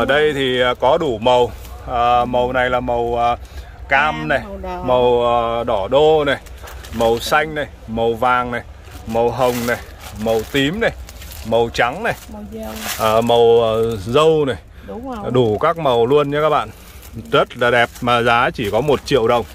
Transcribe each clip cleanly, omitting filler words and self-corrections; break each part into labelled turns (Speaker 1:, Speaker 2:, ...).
Speaker 1: Ở đây thì có đủ màu. Màu này là màu cam này, màu đỏ đô này, màu xanh này, màu vàng này, màu hồng này, màu tím này, màu trắng này, màu dâu này. Đủ các màu luôn nhé các bạn. Rất là đẹp mà giá chỉ có 1 triệu đồng.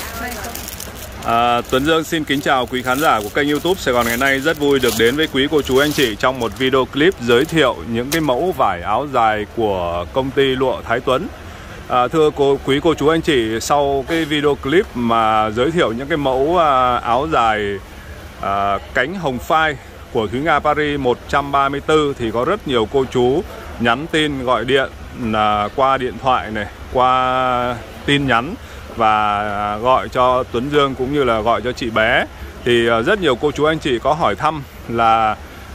Speaker 1: Tuấn Dương xin kính chào quý khán giả của kênh YouTube Sài Gòn Ngày Nay. Rất vui được đến với quý cô chú anh chị trong một video clip giới thiệu những cái mẫu vải áo dài của công ty lụa Thái Tuấn. Thưa quý cô chú anh chị, sau cái video clip mà giới thiệu những cái mẫu áo dài cánh hồng phai của Thúy Nga Paris 134 thì có rất nhiều cô chú nhắn tin, gọi điện qua điện thoại này, qua tin nhắn và gọi cho Tuấn Dương cũng như là gọi cho chị bé. Thì rất nhiều cô chú anh chị có hỏi thăm là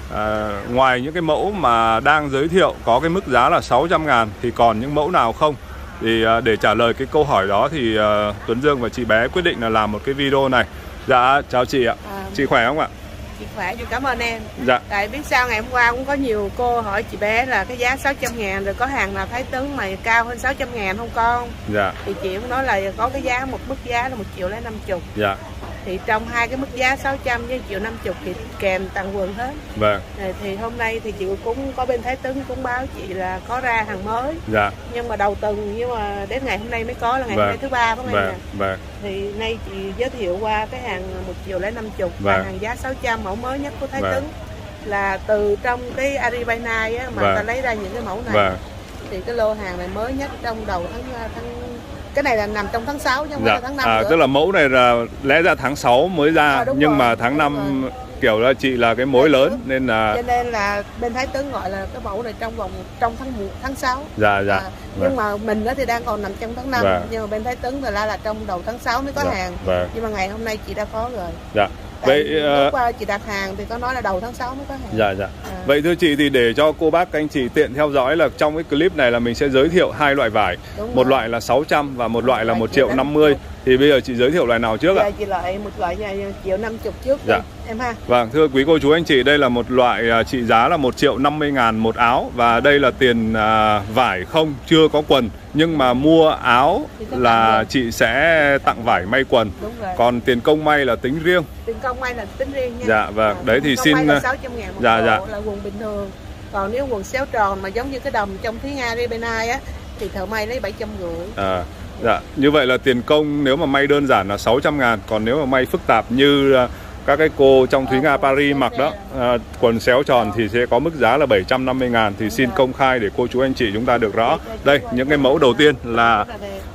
Speaker 1: ngoài những cái mẫu mà đang giới thiệu có cái mức giá là 600.000 thì còn những mẫu nào không? Thì để trả lời cái câu hỏi đó thì Tuấn Dương và chị bé quyết định là làm một cái video này. Dạ, chào chị ạ. Chị khỏe không ạ?
Speaker 2: Chị khỏe, chị cảm ơn em.
Speaker 1: Dạ.
Speaker 2: Tại biết sao ngày hôm qua cũng có nhiều cô hỏi chị bé là cái giá 600.000 rồi có hàng nào Thái Tuấn mà cao hơn 600.000 không con?
Speaker 1: Dạ.
Speaker 2: Thì chị cũng nói là có cái giá, một mức giá là 1.050.000.
Speaker 1: Dạ.
Speaker 2: Thì trong hai cái mức giá 600 với 1.050.000 thì kèm tặng quần hết.
Speaker 1: Vâng.
Speaker 2: Thì hôm nay thì chị cũng có bên Thái Tuấn cũng báo chị là có ra hàng mới.
Speaker 1: Dạ.
Speaker 2: Nhưng mà đầu tuần, nhưng mà đến ngày hôm nay mới có, là ngày hôm nay thứ ba phải không em nè?
Speaker 1: Vâng.
Speaker 2: Thì nay chị giới thiệu qua cái hàng 1.050.000 và hàng giá 600, mẫu mới nhất của Thái Tuấn là từ trong cái Aribay á mà ta lấy ra những cái mẫu này. Thì cái lô hàng này mới nhất trong đầu tháng cái này là nằm trong tháng 6 chứ không phải là tháng 5 nữa.
Speaker 1: Tức là mẫu này là lẽ ra tháng 6 mới ra, nhưng rồi, mà tháng 5 kiểu là chị là cái mối lớn nên là
Speaker 2: cho nên là bên Thái Tuấn gọi là cái mẫu này trong tháng 6.
Speaker 1: Dạ.
Speaker 2: Nhưng mà mình đó thì đang còn nằm trong tháng 5, nhưng mà bên Thái Tuấn là trong đầu tháng 6 mới có hàng. Nhưng mà ngày hôm nay chị đã có rồi.
Speaker 1: Dạ.
Speaker 2: Vậy lúc chị đặt hàng thì có nói là đầu tháng 6 mới có hàng.
Speaker 1: Dạ. Vậy thưa chị, thì để cho cô bác các anh chị tiện theo dõi là trong cái clip này là mình sẽ giới thiệu hai loại vải. Một loại là 600 và một loại là 1.050.000. Thì bây giờ chị giới thiệu loại nào trước ạ?
Speaker 2: Chị loại một loại này 1.050.000 trước đi, em ha.
Speaker 1: Vâng, thưa quý cô chú anh chị, đây là một loại trị giá là 1.050.000 một áo. Và đây là tiền vải không, chưa có quần. Nhưng mà mua áo là chị sẽ tặng vải may quần. Còn tiền công may là tính riêng.
Speaker 2: Tiền công may là tính riêng nha.
Speaker 1: Dạ, vâng, đấy thì xin
Speaker 2: 600.000 một bộ là quần bình thường. Còn nếu quần xéo tròn mà giống như cái đầm trong Thúy Nga Aribay á thì thợ may lấy 750.
Speaker 1: Dạ, như vậy là tiền công nếu mà may đơn giản là 600.000. Còn nếu mà may phức tạp như các cái cô trong Thúy Nga Paris mặc đó, quần xéo tròn thì sẽ có mức giá là 750.000. Thì xin công khai để cô chú anh chị chúng ta được rõ. Đây, những cái mẫu đầu tiên là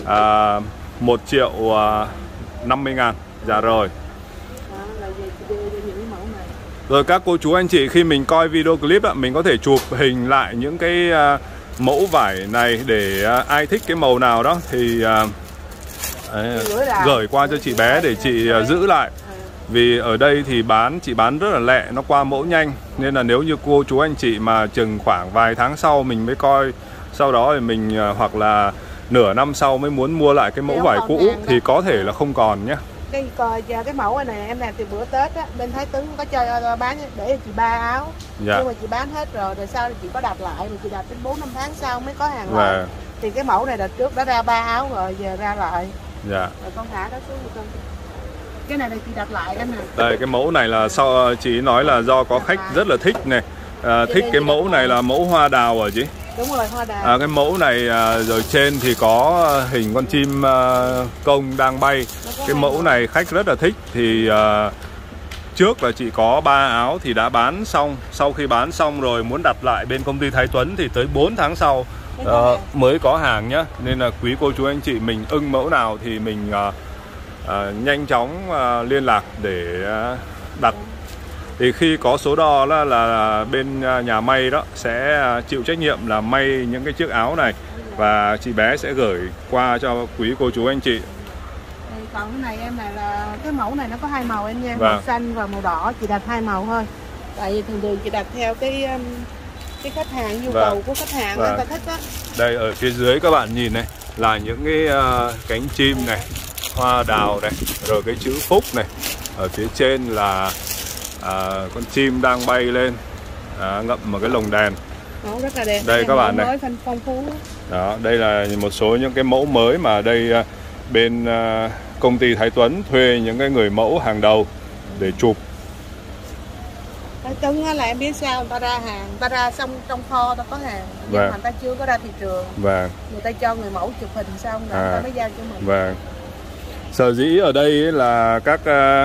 Speaker 1: 1.050.000. Dạ rồi. Rồi các cô chú anh chị, khi mình coi video clip mình có thể chụp hình lại những cái mẫu vải này để ai thích cái màu nào đó thì gửi qua cho chị bé để chị giữ lại. Vì ở đây thì chị bán rất là lẹ, nó qua mẫu nhanh. Nên là nếu như cô chú anh chị mà chừng khoảng vài tháng sau mình mới coi, sau đó thì mình hoặc là nửa năm sau mới muốn mua lại cái mẫu vải cũ thì có thể là không còn nhé.
Speaker 2: Cái mẫu này em làm từ bữa Tết á, bên Thái Tuấn có cho bán để chị 3 áo. Nhưng mà chị bán hết rồi sau chị có đặt lại, mà chị đặt đến 4-5 tháng sau mới có hàng lại. Thì cái mẫu này là trước đã ra 3 áo rồi, giờ ra lại. Rồi con thả đó xuống con. Cái này là chị đặt lại cái này. Đây, cái
Speaker 1: mẫu này là sau chị nói là do có khách rất là thích này. Thích cái mẫu này là mẫu hoa đào hả chị?
Speaker 2: Đúng rồi, hoa đào.
Speaker 1: Cái mẫu này rồi trên thì có hình con chim công đang bay. Cái mẫu này khách rất là thích. Thì trước là chị có 3 áo thì đã bán xong. Sau khi bán xong rồi muốn đặt lại bên công ty Thái Tuấn thì tới 4 tháng sau mới có hàng nhá. Nên là quý cô chú anh chị mình ưng mẫu nào thì mình nhanh chóng liên lạc để đặt. Thì khi có số đo là bên nhà may đó sẽ chịu trách nhiệm là may những cái chiếc áo này và chị bé sẽ gửi qua cho quý cô chú anh chị.
Speaker 2: Còn cái này em này là cái mẫu này nó có 2 màu em nha, màu xanh và màu đỏ, chị đặt 2 màu thôi. Tại vì thường chị đặt theo cái khách hàng, nhu cầu của khách hàng người ta thích á.
Speaker 1: Đây ở phía dưới các bạn nhìn này là những cái cánh chim này, hoa đào này, rồi cái chữ phúc này. Ở phía trên là con chim đang bay lên ngậm một cái lồng đèn.
Speaker 2: Mẫu rất là đẹp.
Speaker 1: Đây các bạn này.
Speaker 2: Phong phú.
Speaker 1: Đó, đây là một số những cái mẫu mới mà đây bên công ty Thái Tuấn thuê những cái người mẫu hàng đầu để chụp.
Speaker 2: Thái Tuấn là em biết sao, người ta ra hàng, người ta ra xong trong kho ta có hàng, nhưng mà người ta chưa có ra thị trường. Người ta cho người mẫu chụp hình xong rồi người ta mới giao cho mình.
Speaker 1: Sở dĩ ở đây là các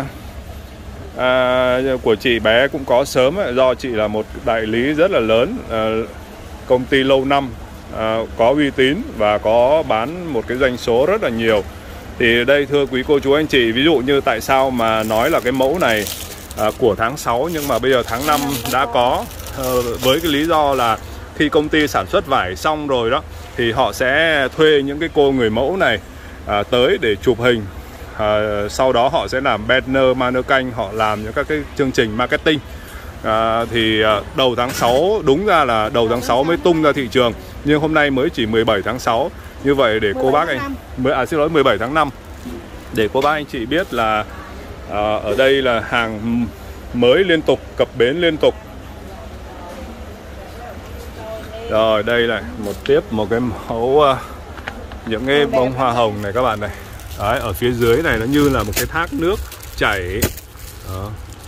Speaker 1: của chị bé cũng có sớm ấy, do chị là một đại lý rất là lớn, công ty lâu năm, có uy tín và có bán một cái doanh số rất là nhiều. Thì đây thưa quý cô chú anh chị, ví dụ như tại sao mà nói là cái mẫu này của tháng 6 nhưng mà bây giờ tháng 5 đã có, với cái lý do là khi công ty sản xuất vải xong rồi đó thì họ sẽ thuê những cái cô người mẫu này tới để chụp hình. Sau đó họ sẽ làm banner, mannequin, họ làm những các cái chương trình marketing. Thì đầu tháng 6, đúng ra là đầu tháng 6 mới tung ra thị trường, nhưng hôm nay mới chỉ 17 tháng 6. Như vậy để cô bác anh 17 tháng 5 để cô bác anh chị biết là ở đây là hàng mới liên tục, cập bến liên tục. Rồi đây là một cái mẫu những cái bông hoa hồng này các bạn này. Đấy, ở phía dưới này nó như là một cái thác nước chảy. Đó.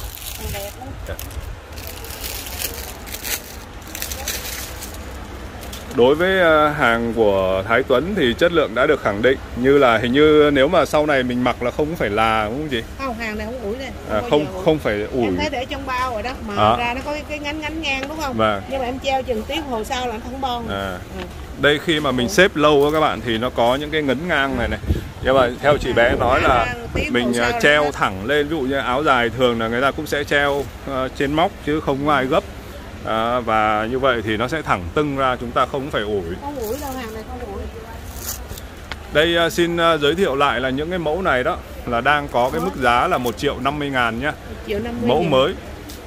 Speaker 1: Đối với hàng của Thái Tuấn thì chất lượng đã được khẳng định, như là hình như nếu mà sau này mình mặc là không phải là, đúng không chị?
Speaker 2: Không, hàng này không ủi này.
Speaker 1: Không phải ủi.
Speaker 2: Em thấy để trong bao rồi đó, mà ra nó có cái ngắn ngang đúng không? Nhưng mà em treo chừng tiếp hồi sau là nó thẳng bon.
Speaker 1: Đây khi mà mình xếp lâu các bạn thì nó có những cái ngấn ngang này này. Nhưng mà theo chị bé nói là mình treo thẳng lên, ví dụ như áo dài thường là người ta cũng sẽ treo trên móc chứ không có ai gấp. Và như vậy thì nó sẽ thẳng tưng ra, chúng ta không phải ủi.
Speaker 2: Không ủi đâu, hàng này không ủi.
Speaker 1: Đây xin giới thiệu lại là những cái mẫu này đó là đang có cái mức giá là 1.050.000 nhá. Mẫu mới.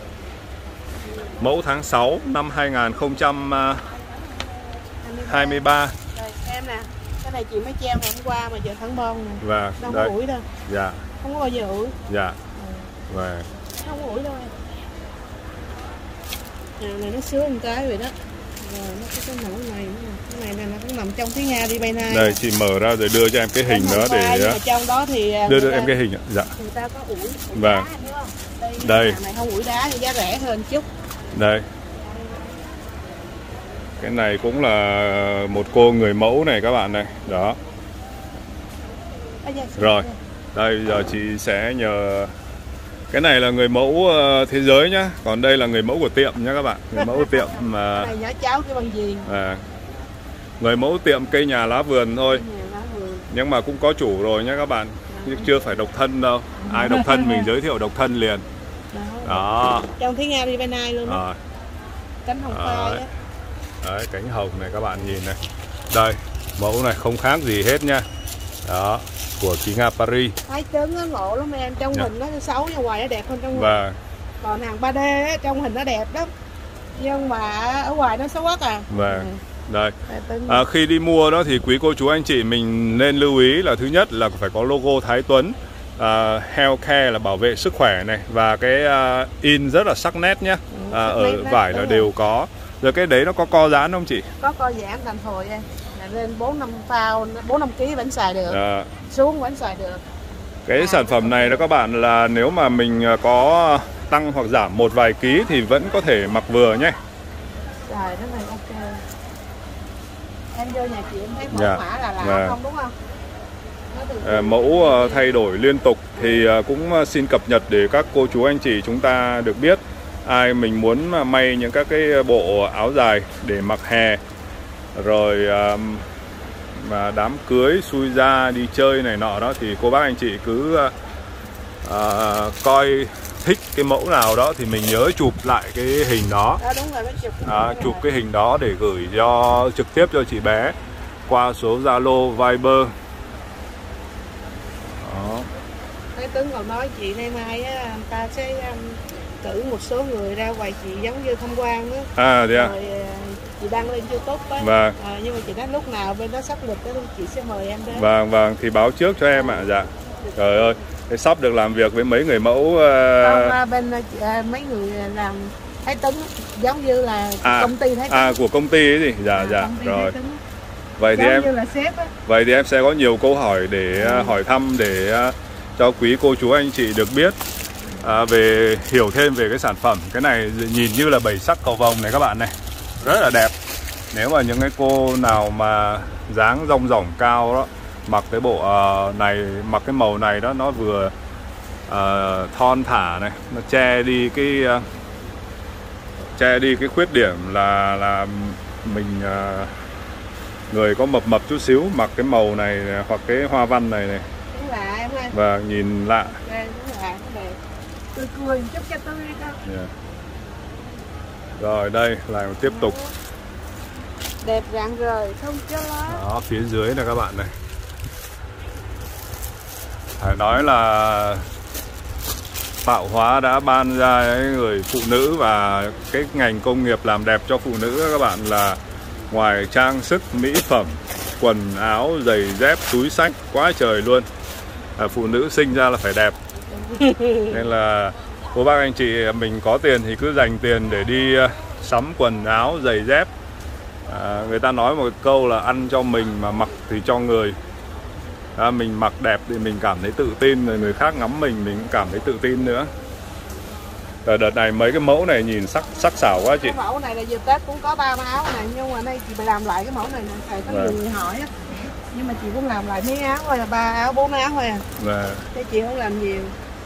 Speaker 1: Mẫu tháng 6 năm 2023.
Speaker 2: Đây, em nè, cái này chị mới treo ngày hôm qua mà giờ thẳng bon nè.
Speaker 1: Và
Speaker 2: đâu có ủi đâu.
Speaker 1: Dạ.
Speaker 2: Không có bao giờ ủi.
Speaker 1: Dạ. Và
Speaker 2: không có ủi đâu em. Này nó sướng một cái vậy đó. Rồi nó có cái mẫu này nữa. Cái này nó cũng nằm trong Thúy Nga đi bay nay.
Speaker 1: Đây chị mở ra rồi đưa cho em cái hình đó để
Speaker 2: trong đó thì
Speaker 1: đưa em cái hình ạ. Dạ.
Speaker 2: Người ta có ủi
Speaker 1: đá,
Speaker 2: đúng không?
Speaker 1: Đây.
Speaker 2: Này không ủi đá thì giá rẻ hơn chút.
Speaker 1: Đây. Cái này cũng là một cô người mẫu này các bạn này. Đó. Rồi. Đây giờ chị sẽ nhờ. Cái này là người mẫu thế giới nhá, còn đây là người mẫu của tiệm nhá các bạn. Người mẫu của tiệm mà
Speaker 2: này nhỏ cháu cái bằng gì?
Speaker 1: Người mẫu tiệm cây nhà lá vườn thôi. Nhưng mà cũng có chủ rồi nhá các bạn. Nhưng chưa phải độc thân đâu. Ai độc thân mình giới thiệu độc thân liền. Đó.
Speaker 2: Trong Thúy Nga đi bên này luôn đó. Cánh hồng phai á.
Speaker 1: Đấy, cánh hồng này các bạn nhìn này. Đây, mẫu này không khác gì hết nha. Đó, của Thúy Nga Paris.
Speaker 2: Thái Tuấn nó ngộ lắm em, trong hình nó xấu nhưng ngoài nó đẹp hơn trong ngoài. Còn hàng 3D á, trong hình nó đẹp lắm. Nhưng mà ở ngoài nó xấu quá à.
Speaker 1: Đây. Khi đi mua đó thì quý cô chú anh chị mình nên lưu ý là thứ nhất là phải có logo Thái Tuấn. Healthcare là bảo vệ sức khỏe này. Và cái in rất là sắc nét nhé. Ở vải là đều có. Rồi cái đấy nó có co giãn không chị?
Speaker 2: Có co giãn thành hồi em. Lên 4-5 phao, 4-5 kg vẫn xài được. Xuống vẫn xài được.
Speaker 1: Cái sản phẩm này đó các bạn là nếu mà mình có tăng hoặc giảm một vài ký thì vẫn có thể mặc vừa nhé.
Speaker 2: Rồi, nó này ok. Em vô nhà chị em thấy mẫu mã là lạ không đúng không?
Speaker 1: Mẫu thay đổi liên tục thì cũng xin cập nhật để các cô chú anh chị chúng ta được biết. Ai mình muốn may những các cái bộ áo dài để mặc hè, rồi mà đám cưới, xui ra, đi chơi này nọ đó thì cô bác anh chị cứ coi thích cái mẫu nào đó thì mình nhớ chụp lại cái hình đó. Chụp cái hình đó để gửi trực tiếp cho chị bé qua số Zalo, Viber. Đó.
Speaker 2: Thái Tuấn còn nói chị nay mai á, anh ta sẽ cử một số người ra quầy chị giống như tham quan đó. Rồi chị đăng lên YouTube á. Nhưng mà chị nói lúc nào bên đó sắp lịch đó chị sẽ mời em đến.
Speaker 1: Vâng, thì báo trước cho em ạ. Dạ. Trời ơi, sắp được làm việc với mấy người mẫu.
Speaker 2: Bên mấy người làm Thái Tuấn, giống như là công ty Thái Tuấn.
Speaker 1: Của công ty ấy gì? Dạ rồi. Vậy thì em sẽ có nhiều câu hỏi để hỏi thăm để cho quý cô chú anh chị được biết về hiểu thêm về cái sản phẩm. Cái này nhìn như là 7 sắc cầu vồng này các bạn này, rất là đẹp. Nếu mà những cái cô nào mà dáng rong ròng cao đó, mặc cái bộ này, mặc cái màu này đó, nó vừa thon thả này, nó che đi cái khuyết điểm là mình người có mập chút xíu, mặc cái màu này hoặc cái hoa văn này này.
Speaker 2: Đúng lạ em ơi.
Speaker 1: Và nhìn lạ.
Speaker 2: Đúng lạ, cười chút cho tươi đó.
Speaker 1: Yeah. Rồi đây lại tiếp tục.
Speaker 2: Đẹp rạng rời không cho lá.
Speaker 1: Đó, phía dưới này các bạn này. Phải nói là tạo hóa đã ban ra người phụ nữ và cái ngành công nghiệp làm đẹp cho phụ nữ các bạn, là ngoài trang sức, mỹ phẩm, quần áo, giày dép, túi xách quá trời luôn. Phụ nữ sinh ra là phải đẹp. Nên là cô bác anh chị mình có tiền thì cứ dành tiền để đi sắm quần áo, giày dép. Người ta nói một câu là ăn cho mình mà mặc thì cho người. Mình mặc đẹp thì mình cảm thấy tự tin, rồi người khác ngắm mình cũng cảm thấy tự tin nữa. Đợt này mấy cái mẫu này nhìn sắc sảo quá chị.
Speaker 2: Cái mẫu này là dịp Tết cũng có 3 áo này, nhưng mà nay chị phải làm lại cái mẫu này nè, thầy có nhiều người hỏi á. Nhưng mà chị cũng làm lại mấy áo thôi, là 3 áo, 4 áo thôi à. Thế chị không làm nhiều.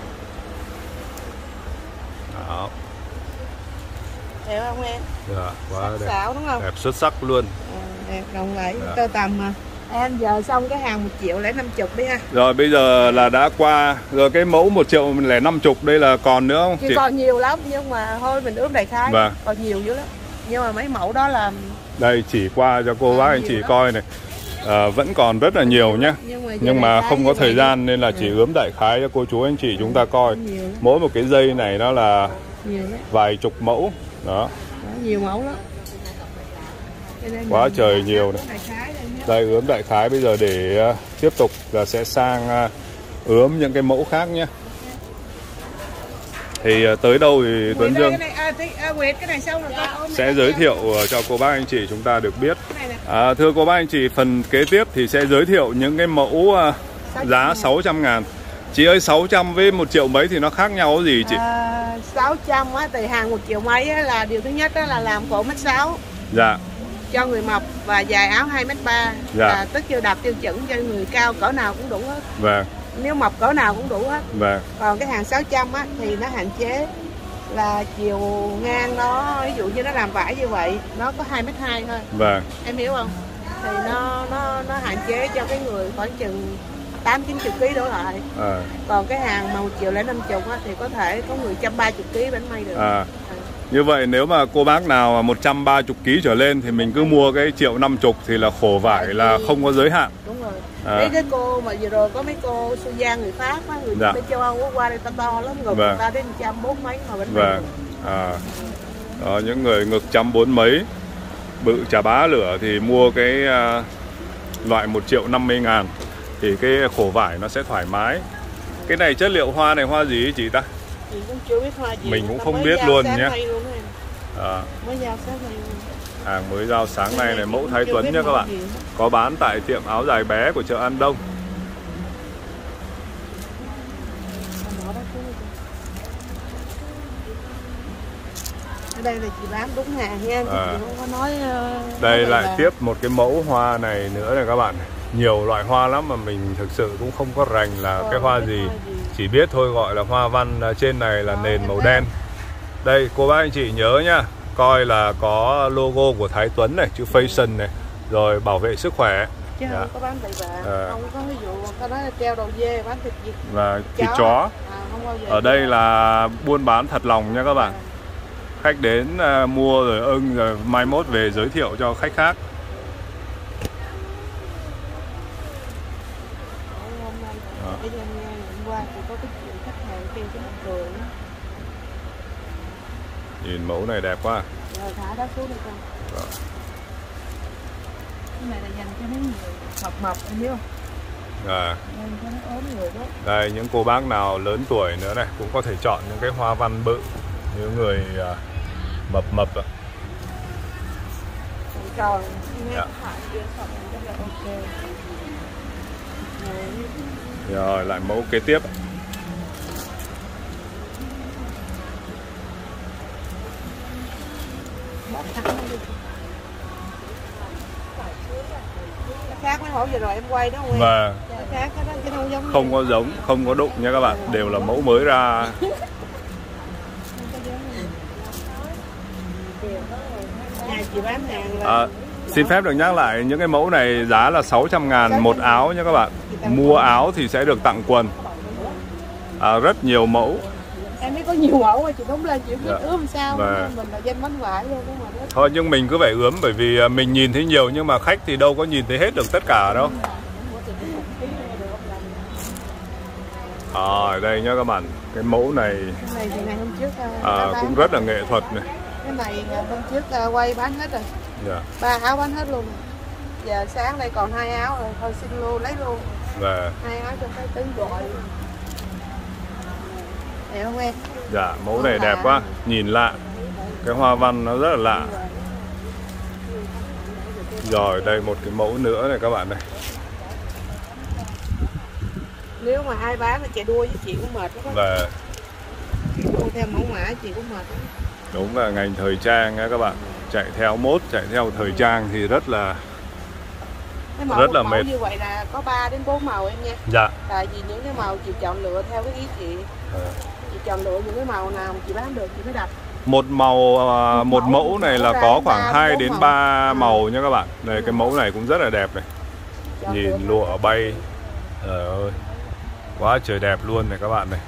Speaker 1: Đó.
Speaker 2: Đẹp không em?
Speaker 1: Dạ, quá
Speaker 2: sắc
Speaker 1: đẹp.
Speaker 2: Xảo đúng không?
Speaker 1: Đẹp xuất sắc luôn.
Speaker 2: Đẹp đồng lẫy, tơ tằm mà. Em giờ xong cái hàng 1.050.000 đi ha.
Speaker 1: Rồi bây giờ là đã qua rồi, cái mẫu 1.050.000 đây là còn nữa không chị?
Speaker 2: Còn nhiều lắm, nhưng mà thôi mình ướm đại khái. Còn nhiều dữ lắm. Nhưng mà mấy mẫu đó là
Speaker 1: đây chỉ qua cho cô bác anh chị coi này. Vẫn còn rất là nhiều nhé. Nhưng mà không có thời gian nên là chỉ ướm đại khái cho cô chú anh chị chúng ta coi. Mỗi một cái dây này nó là vài chục mẫu. Đó.
Speaker 2: Nhiều mẫu lắm.
Speaker 1: Quá trời nhiều này. Đây ướm đại khái, bây giờ để tiếp tục là sẽ sang ướm những cái mẫu khác nhé. Thì tới đâu thì Tuấn Dương sẽ giới thiệu cho cô bác anh chị chúng ta được biết. Thưa cô bác anh chị, phần kế tiếp thì sẽ giới thiệu những cái mẫu giá 600.000. Chị ơi, 600 với 1 triệu mấy thì nó khác nhau gì chị?
Speaker 2: 600 á, từ hàng 1 triệu mấy á, là điều thứ nhất đó là làm cổ 1m6.
Speaker 1: Dạ.
Speaker 2: Cho người mập và dài áo 2m3.
Speaker 1: Dạ.
Speaker 2: Là tức chưa đạt tiêu chuẩn, cho người cao cỡ nào cũng đủ hết.
Speaker 1: Vâng.
Speaker 2: Nếu mập cỡ nào cũng đủ hết.
Speaker 1: Vâng.
Speaker 2: Còn cái hàng 600 á thì nó hạn chế là chiều ngang nó, ví dụ như nó làm vải như vậy, nó có 2m2 thôi.
Speaker 1: Vâng.
Speaker 2: Em hiểu không? Thì nó hạn chế cho cái người khoảng chừng 80-90 kg đổ lại. Còn cái hàng mà 1.050.000 á thì có thể có người 130 kg bánh may được.
Speaker 1: Như vậy nếu mà cô bác nào mà 130 kg trở lên thì mình cứ mua cái 1.050.000 thì là khổ vải là không có giới hạn.
Speaker 2: Đúng rồi. Mấy cái cô mà vừa rồi có mấy cô Su Giang người Pháp á, người bên châu Âu qua đây to lắm, rồi người ta đến 140 mấy mà bánh may. Đó,
Speaker 1: những người ngực 140 mấy bự chà bá lửa thì mua cái loại 1.050.000 thì cái khổ vải nó sẽ thoải mái. Cái này chất liệu hoa này hoa gì chị ta?
Speaker 2: Mình cũng chưa biết hoa gì.
Speaker 1: Mình cũng không biết luôn nhé.
Speaker 2: Mới giao sáng nay luôn.
Speaker 1: Hàng mới giao sáng nay này, mẫu Thái Tuấn nhé các bạn. Có bán tại tiệm áo dài bé của chợ An Đông.
Speaker 2: Ở đây là chị bán đúng hàng nha, chị không có nói.
Speaker 1: Đây lại tiếp một cái mẫu hoa này nữa này các bạn. Nhiều loại hoa lắm mà mình thực sự cũng không có rành là cái hoa gì. Chỉ biết thôi, gọi là hoa văn. Trên này là nền màu đen. Đây cô bác anh chị nhớ nhá, coi là có logo của Thái Tuấn này, chữ Fashion này, rồi bảo vệ sức khỏe.
Speaker 2: Chứ không có bán bậy bạ, không có ví dụ có nói là treo đầu dê, bán thịt vịt
Speaker 1: và thịt chó. Ở đây là buôn bán thật lòng nha các bạn. Khách đến mua rồi ưng, rồi mai mốt về giới thiệu cho khách khác. Nhìn mẫu này đẹp quá.
Speaker 2: Rồi thả đó xuống đi con. Cái này là dành cho mấy người mập em biết không?
Speaker 1: Đây những cô bác nào lớn tuổi nữa này cũng có thể chọn những cái hoa văn bự. Những người Mập mập ạ.
Speaker 2: Tròn.
Speaker 1: Dạ. Rồi lại mẫu kế tiếp.
Speaker 2: Khác mấy mẫu vừa rồi em quay đó không em?
Speaker 1: Và
Speaker 2: khác đó, chứ không giống
Speaker 1: không có giống, không có đụng nha các bạn, đều là mẫu mới ra.
Speaker 2: Nhà chị bán hàng là
Speaker 1: xin phép được nhắc lại những cái mẫu này giá là 600.000 một áo nha các bạn. Mua áo thì sẽ được tặng quần. Rất nhiều mẫu.
Speaker 2: Em biết có nhiều mẫu mà chị đúng lên chị biết ướm sao.
Speaker 1: Và
Speaker 2: mình là dân bánh vải luôn đó mà.
Speaker 1: Thôi nhưng mình cứ phải ướm, bởi vì mình nhìn thấy nhiều nhưng mà khách thì đâu có nhìn thấy hết được tất cả đâu. Đây nhá các bạn, cái mẫu này,
Speaker 2: Cái này thì ngày hôm trước
Speaker 1: cũng rất là nghệ thuật này.
Speaker 2: Cái này hôm trước quay bán hết rồi.
Speaker 1: Dạ.
Speaker 2: 3 áo bán hết luôn. Giờ sáng đây còn 2 áo rồi, thôi xin luôn lấy luôn.
Speaker 1: Và
Speaker 2: 2 áo cho cái tứ gọi. Đẹp không em?
Speaker 1: dạ, mẫu này đẹp quá, nhìn lạ. Cái hoa văn nó rất là lạ. Rồi đây một cái mẫu nữa này các bạn này.
Speaker 2: Nếu mà ai bán thì chạy đua với chị cũng mệt lắm.
Speaker 1: Và
Speaker 2: Đua theo mẫu mã chị cũng mệt lắm.
Speaker 1: đúng là ngành thời trang nha các bạn. Chạy theo mốt, chạy theo thời trang thì rất là mệt.
Speaker 2: Như vậy là có 3 đến 4 màu em nha.
Speaker 1: Dạ.
Speaker 2: Tại vì những cái màu chị chọn lựa theo cái ý chị. Chị chọn lựa những cái màu nào mà chị bán được chị mới đặt.
Speaker 1: Một mẫu này là có khoảng 2 đến 3 màu nha các bạn. Đây cái mẫu này cũng rất là đẹp này. Nhìn lụa bay. Trời ơi. Quá trời đẹp luôn này các bạn này.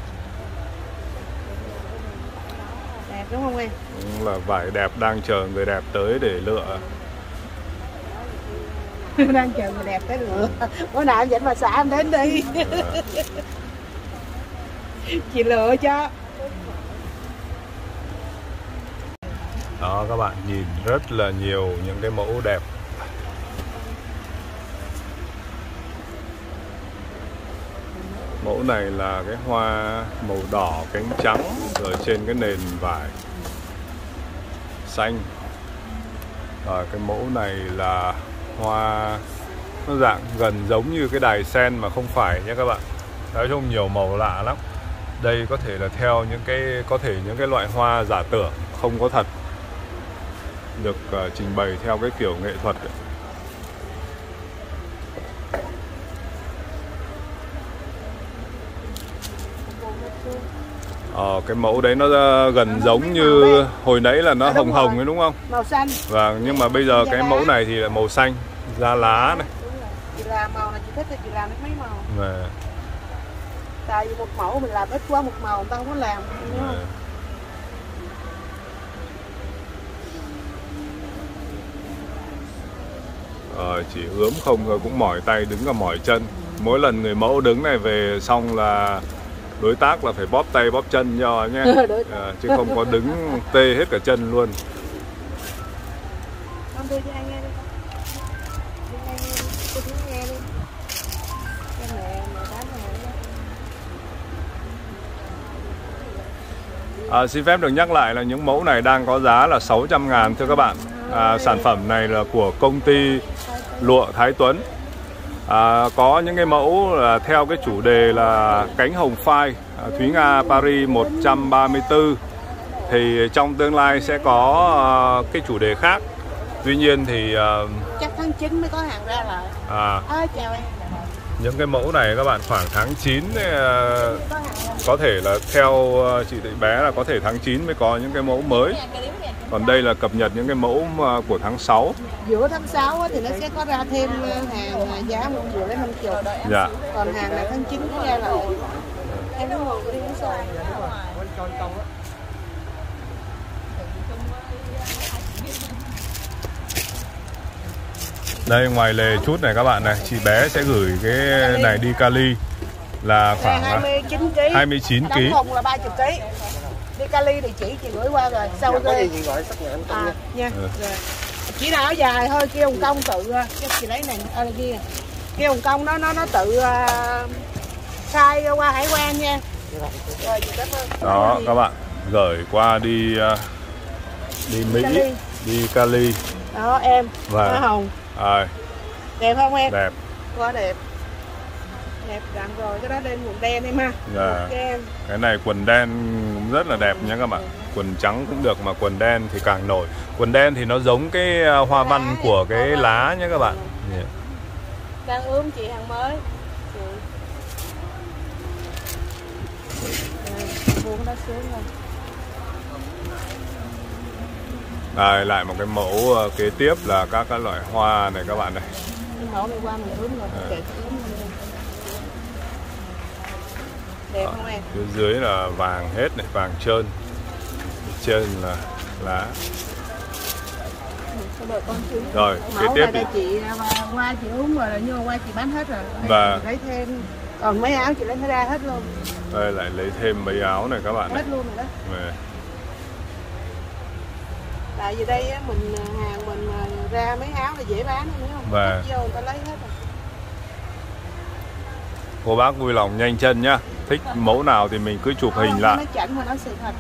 Speaker 2: Đẹp đúng không em?
Speaker 1: Đúng là vải đẹp, đang chờ người đẹp tới để lựa.
Speaker 2: Đang chờ người đẹp tới lựa. Bữa nào em dẫn bà xã em đến đi. Chị lựa cho.
Speaker 1: Đó các bạn nhìn rất là nhiều những cái mẫu đẹp. Mẫu này là cái hoa màu đỏ cánh trắng ở trên cái nền vải xanh. Rồi cái mẫu này là hoa nó dạng gần giống như cái đài sen mà không phải nhé các bạn. Nói chung nhiều màu lạ lắm. Đây có thể là theo những cái loại hoa giả tưởng không có thật, được trình bày theo cái kiểu nghệ thuật ấy. Cái mẫu đấy nó gần giống như hồi nãy là nó hồng hồng ấy đúng không?
Speaker 2: Màu xanh.
Speaker 1: Và nhưng mà bây giờ cái mẫu này thì là màu xanh, da lá này.
Speaker 2: Chị làm màu này chị thích thì chị làm mấy màu.
Speaker 1: Và
Speaker 2: tại vì một mẫu mình làm ít quá, một màu người ta không có làm, đúng không?
Speaker 1: Chỉ ướm không thôi cũng mỏi tay đứng cả mỏi chân. Mỗi lần người mẫu đứng này về xong là đối tác là phải bóp tay bóp chân cho nhé. Chứ không có đứng tê hết cả chân luôn.
Speaker 2: Con đưa cho anh nghe đi. Nghe đi.
Speaker 1: Xin phép được nhắc lại là những mẫu này đang có giá là 600.000 thưa các bạn. Sản phẩm này là của công ty lụa Thái Tuấn. Có những cái mẫu là theo cái chủ đề là cánh hồng phai, Thúy Nga Paris 134. Thì trong tương lai sẽ có cái chủ đề khác. Tuy nhiên thì
Speaker 2: chắc tháng 9 mới có hàng ra lại. Chào em.
Speaker 1: Những cái mẫu này các bạn khoảng tháng 9 có thể là theo chị Thị Bé là có thể tháng 9 mới có những cái mẫu mới. Còn đây là cập nhật những cái mẫu của tháng 6.
Speaker 2: Giữa tháng 6 thì nó sẽ có ra thêm hàng giá 1 triệu đến 50.
Speaker 1: Dạ.
Speaker 2: Còn hàng là tháng 9 có ra lại. Em đúng không? Đi uống xoài.
Speaker 1: Đây ngoài lề chút này các bạn này, chị Bé sẽ gửi cái này đi Cali là khoảng
Speaker 2: 29 kg.
Speaker 1: 29 kg.
Speaker 2: Đóng thùng là 30 kg. Đi Cali thì chị gửi qua rồi. Sau rồi. Nha. Rồi. Chỉ là áo dài thôi, kia Hồng Kông tự cái chị lấy này kia. Kia Hồng Kông nó tự khai qua hải quan nha. Rồi chị cảm ơn.
Speaker 1: Đó các bạn, gửi qua đi Đi Mỹ, đi Cali.
Speaker 2: Đó em, hoa hồng. Đẹp không em?
Speaker 1: Đẹp.
Speaker 2: Quá đẹp. Đẹp đặng rồi, cái đó đen quần đen em ha.
Speaker 1: Okay. Cái này quần đen cũng rất là đẹp nha các bạn. Quần trắng cũng được mà quần đen thì càng nổi. Quần đen thì nó giống cái hoa văn của cái lá nha các bạn.
Speaker 2: Đang ướm chị hàng mới. Buông nó xuống rồi.
Speaker 1: Đây lại một cái mẫu kế tiếp là các cái loại hoa này các bạn này.
Speaker 2: Cái mẫu này qua mình ướm rồi, đẹp không em?
Speaker 1: Phía dưới là vàng hết này, vàng trơn. Trên là lá. Rồi, kế tiếp thì
Speaker 2: chị qua chị uống rồi, nhưng mà qua chị bán hết rồi.
Speaker 1: Và
Speaker 2: lấy thêm, còn mấy áo chị lấy ra hết luôn.
Speaker 1: Đây lại lấy thêm mấy áo này các bạn
Speaker 2: hết
Speaker 1: này.
Speaker 2: Luôn rồi đó. Tại vì đây á, mình hàng mình ra mấy áo là dễ bán đúng không?
Speaker 1: Và
Speaker 2: vô người ta lấy hết rồi.
Speaker 1: Cô bác vui lòng nhanh chân nhá. Thích mẫu nào thì mình cứ chụp hình lại.
Speaker 2: Nó chảnh mà nó sự thật.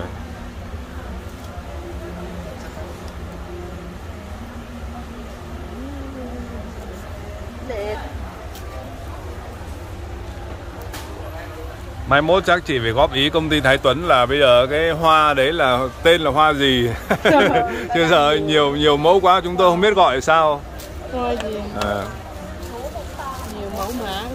Speaker 2: Đẹp.
Speaker 1: Mai mốt chắc chị phải góp ý công ty Thái Tuấn là bây giờ cái hoa đấy là tên là hoa gì. Chứ giờ nhiều mẫu quá chúng tôi không biết gọi sao.
Speaker 2: Hoa gì? Nhiều mẫu mã lắm.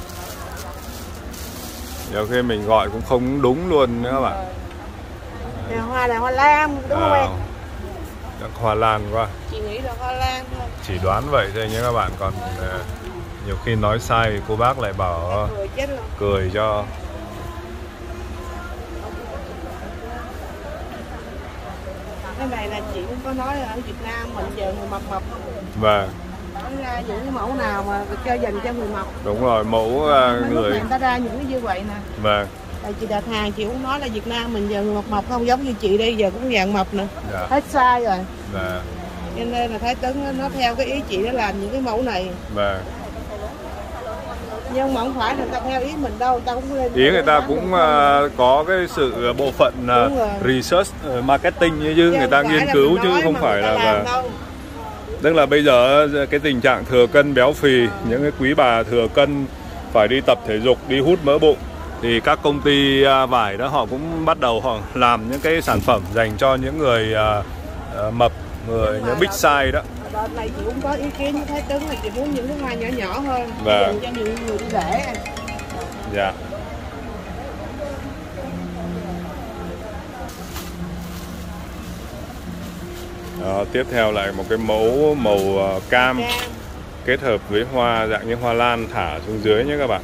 Speaker 1: Nhiều khi mình gọi cũng không đúng luôn nữa các bạn.
Speaker 2: Hoa này hoa lam đúng không em?
Speaker 1: Hoa lan quá.
Speaker 2: Chị nghĩ là hoa lan thôi.
Speaker 1: Chỉ đoán vậy thôi nhé các bạn, còn nhiều khi nói sai thì cô bác lại bảo cười cho.
Speaker 2: Cái này là chị cũng có nói là ở Việt Nam mình giờ người mập mập.
Speaker 1: Vâng.
Speaker 2: Nói ra những cái mẫu nào mà cho dành cho người mập.
Speaker 1: Đúng rồi, mẫu người
Speaker 2: ta ra những cái như vậy nè.
Speaker 1: Vâng.
Speaker 2: Tại chị đặt hàng chị cũng nói là Việt Nam mình giờ người mập mập không giống như chị đây giờ cũng dạng mập nữa.
Speaker 1: Dạ.
Speaker 2: Hết size rồi.
Speaker 1: Dạ.
Speaker 2: Cho nên là Thái Tuấn nó theo cái ý chị nó làm những cái mẫu này.
Speaker 1: Vâng.
Speaker 2: Nhưng mà không phải là người ta theo ý mình đâu, người ta cũng lên
Speaker 1: ý người ta cũng có cái sự bộ phận research marketing chứ người ta nghiên cứu chứ không phải là tức là bây giờ cái tình trạng thừa cân béo phì, những cái quý bà thừa cân phải đi tập thể dục, đi hút mỡ bụng thì các công ty vải đó họ cũng bắt đầu họ làm những cái sản phẩm dành cho những người mập, những big size đó.
Speaker 2: Đợt này chị cũng có ý kiến với Thái Tuấn là chị muốn những cái hoa nhỏ nhỏ hơn,
Speaker 1: dành
Speaker 2: cho những người đi lễ.
Speaker 1: Dạ. Đó, tiếp theo lại một cái mẫu màu cam kết hợp với hoa dạng như hoa lan thả xuống dưới nhé các bạn.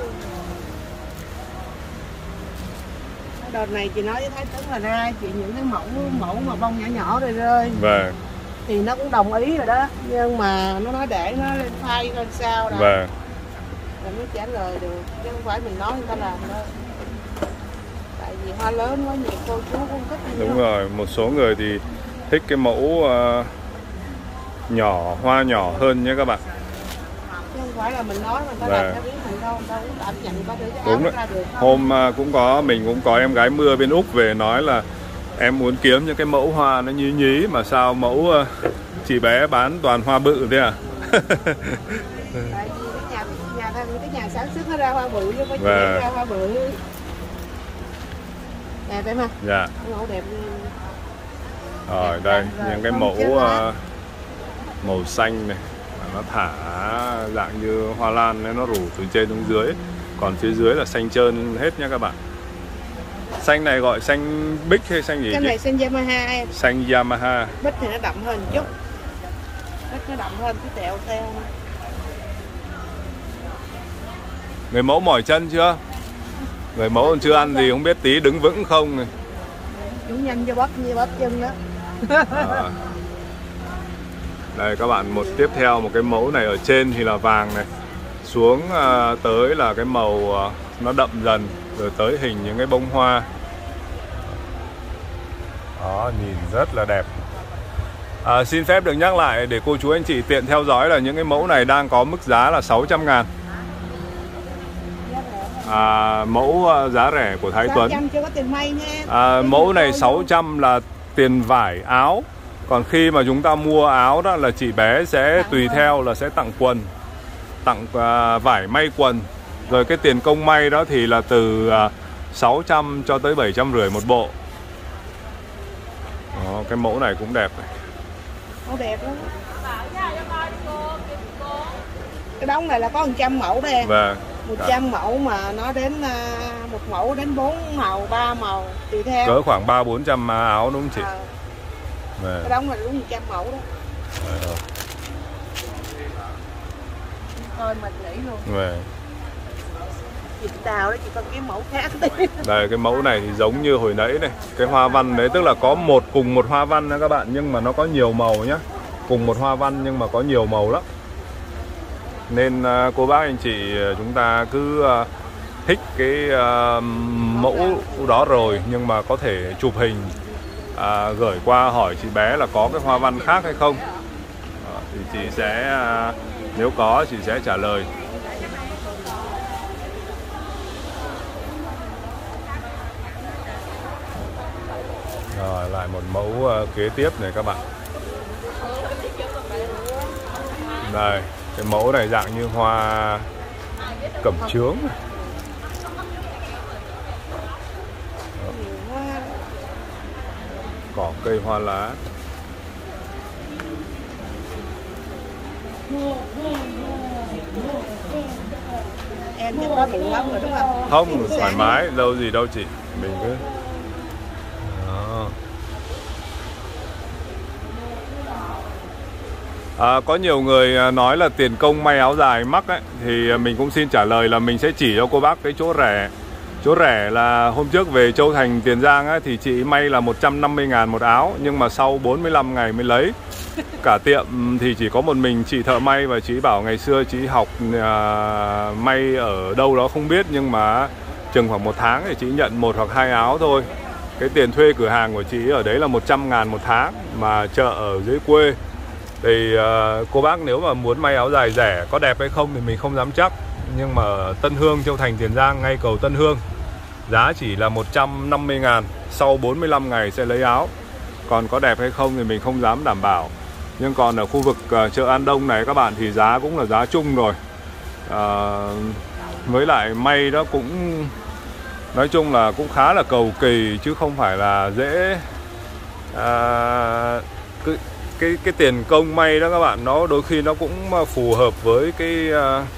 Speaker 2: Đợt này chị nói với Thái Tuấn là ra chị những cái mẫu mà bông nhỏ nhỏ rồi rơi.
Speaker 1: Vâng.
Speaker 2: Thì nó cũng đồng ý rồi đó, nhưng mà nó nói để nó lên file lên sao rồi.
Speaker 1: Vâng.
Speaker 2: Rồi mới trả lời được, chứ không phải mình nói người ta làm đâu. Tại vì hoa lớn quá nhiều cô chú không thích.
Speaker 1: Đúng rồi, một số người thì thích cái mẫu nhỏ, hoa nhỏ hơn nhé các bạn.
Speaker 2: Chứ không phải là mình nói mà người ta làm theo ý mình đâu, đâu cũng cảm nhận có được cái áo ra được.
Speaker 1: Hôm mình cũng có em gái Mưa bên Úc về nói là em muốn kiếm những cái mẫu hoa nó nhí nhí mà sao mẫu chị bé bán toàn hoa bự thế à?
Speaker 2: Tại vì cái nhà sản xuất nó ra hoa bự chứ không có ra hoa bự. Đẹp em ha?
Speaker 1: Dạ.
Speaker 2: Mẫu đẹp.
Speaker 1: Rồi đây những cái mẫu màu xanh này nó thả dạng như hoa lan nên nó rủ từ trên xuống dưới, còn phía dưới là xanh trơn hết nha các bạn. Xanh này gọi xanh Bích hay xanh gì?
Speaker 2: Cái này xanh Yamaha em.
Speaker 1: Xanh Yamaha.
Speaker 2: Bích thì nó đậm hơn chút. Bích nó đậm hơn cái tẹo theo.
Speaker 1: Người mẫu mỏi chân chưa? Người mẫu còn chưa ăn gì không biết tí đứng vững không này.
Speaker 2: Chúng nhanh cho bóp như bóp chân đó.
Speaker 1: Đây các bạn, tiếp theo một cái mẫu này ở trên thì là vàng này, xuống tới là cái màu nó đậm dần, rồi tới hình những cái bông hoa. Đó, nhìn rất là đẹp. Xin phép được nhắc lại để cô chú anh chị tiện theo dõi là những cái mẫu này đang có mức giá là 600.000. Mẫu giá rẻ của Thái Tuấn.
Speaker 2: Chưa có tiền may nha.
Speaker 1: Mẫu này 600 là tiền vải áo. Còn khi mà chúng ta mua áo đó là chị bé sẽ tùy theo là sẽ tặng quần, tặng vải may quần. Rồi cái tiền công may đó thì là từ 600 cho tới 750 một bộ. Đó, cái mẫu này cũng đẹp này.
Speaker 2: Mẫu đẹp lắm. Cái đống này là có 100 mẫu đây em.
Speaker 1: Vâng.
Speaker 2: 100 mẫu mà nó đến một mẫu đến 4 màu, 3 màu tùy theo.
Speaker 1: Cỡ khoảng 300-400 áo đúng không chị?
Speaker 2: Cái đống này đúng 100 mẫu đó. Thôi mình nghĩ luôn. Chị Đào đó chị còn cái mẫu khác đi.
Speaker 1: Đây cái mẫu này thì giống như hồi nãy này. Cái hoa văn đấy tức là có cùng một hoa văn nha các bạn, nhưng mà nó có nhiều màu nhá. Cùng một hoa văn nhưng mà có nhiều màu lắm. Nên cô bác anh chị chúng ta cứ thích cái mẫu đó rồi nhưng mà có thể chụp hình gửi qua hỏi chị bé là có cái hoa văn khác hay không. Thì chị sẽ nếu có chị sẽ trả lời. Rồi lại một mẫu kế tiếp này các bạn. Đây, cái mẫu này dạng như hoa cẩm chướng. Cỏ cây hoa lá.
Speaker 2: Em chắc có bụng lắm rồi đúng không?
Speaker 1: Không, thoải mái, đâu gì đâu chị. Mình cứ có nhiều người nói là tiền công may áo dài mắc ấy, thì mình cũng xin trả lời là mình sẽ chỉ cho cô bác cái chỗ rẻ. Chỗ rẻ là hôm trước về Châu Thành Tiền Giang ấy, thì chị may là 150.000 một áo, nhưng mà sau 45 ngày mới lấy. Cả tiệm thì chỉ có một mình chị thợ may, và chị bảo ngày xưa chị học may ở đâu đó không biết, nhưng mà chừng khoảng 1 tháng thì chị nhận 1 hoặc 2 áo thôi. Cái tiền thuê cửa hàng của chị ở đấy là 100.000 một tháng, mà chợ ở dưới quê. Thì cô bác nếu mà muốn may áo dài rẻ, có đẹp hay không thì mình không dám chắc. Nhưng mà Tân Hương, Châu Thành, Tiền Giang, ngay cầu Tân Hương, giá chỉ là 150.000. Sau 45 ngày sẽ lấy áo. Còn có đẹp hay không thì mình không dám đảm bảo. Nhưng còn ở khu vực chợ An Đông này các bạn, thì giá cũng là giá chung rồi. Với lại may đó cũng nói chung là cũng khá là cầu kỳ, chứ không phải là dễ. Cái tiền công may đó các bạn, nó đôi khi nó cũng phù hợp với cái